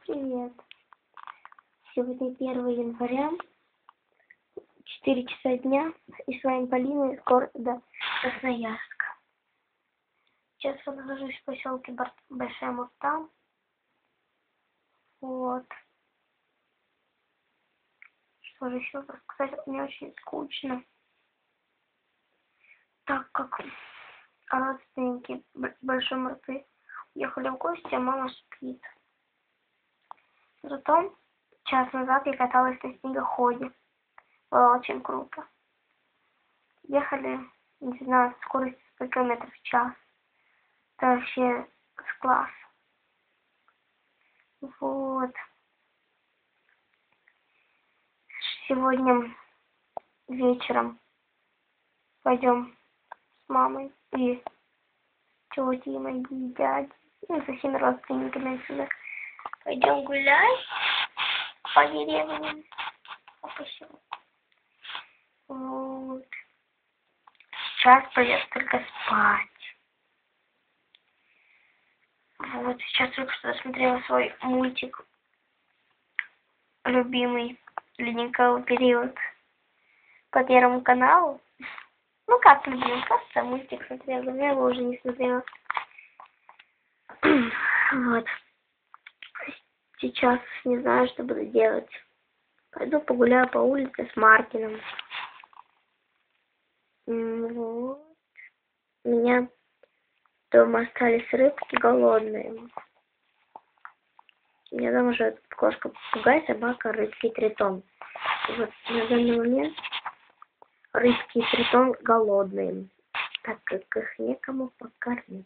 Привет. Сегодня 1 января, 4 часа дня, и с вами Полина из города Красноярска. Сейчас я нахожусь в поселке Большая Мурта. Вот. Что же еще рассказать? Мне очень скучно, так как родственники Большой Мурты уехали в гости, а мама спит. Зато час назад я каталась на снегоходе. Было очень круто. Ехали, не знаю, с скоростью 100 км в час. Это вообще класс. Вот. Сегодня вечером пойдем с мамой и тетей, моей дяди, ну, со всеми родственниками отсюда. Пойдем гулять по деревне. Вот. Сейчас придется только спать. Вот, сейчас только что смотрела свой мультик любимый «Ледниковый период» по Первому каналу. Ну как любимый, просто мультик смотрела, я его уже не смотрела. Вот. Сейчас не знаю, что буду делать. Пойду погуляю по улице с Мартином. Вот. У меня дома остались рыбки голодные. У меня дома живет кошка, попугай, собака, рыбки и тритон. И вот на данный момент рыбки и тритон голодные, так как их некому покормить.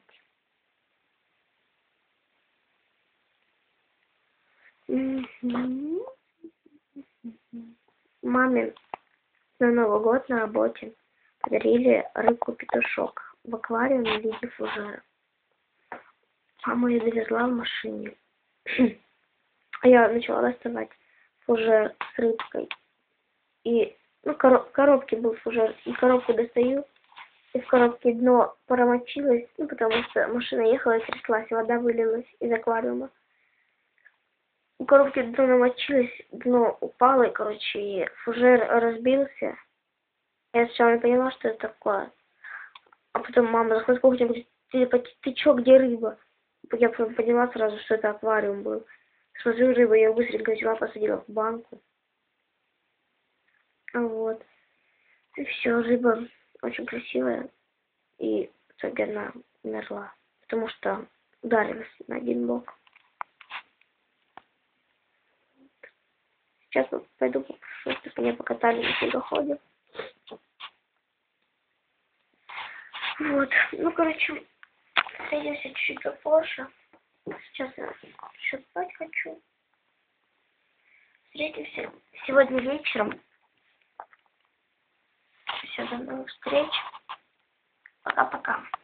Маме на Новый год на работе подарили рыбку-петушок в аквариуме в виде фужера. Мама ее довезла в машине. А я начала доставать фужер с рыбкой. И, ну, коробке был фужер. И коробку достаю. И в коробке дно промочилось. Ну, потому что машина ехала и тряслась. Вода вылилась из аквариума. В коробке дно намочилось. Дно упало. И, короче, фужер разбился. Я сначала не поняла, что это такое. А потом мама заходит в кухню и говорит: ты чё, где рыба? Я поняла сразу, что это аквариум был. Смотрю, рыбу, я быстренько взяла, посадила в банку. Вот. И все, рыба очень красивая. И в итоге она умерла. Потому что ударилась на один бок. Сейчас пойду попрошу, чтобы меня покатали на снегоходе. Вот. Ну, короче, встретимся чуть-чуть попозже. Сейчас я еще спать хочу. Встретимся сегодня вечером. Все, до новых встреч. Пока-пока.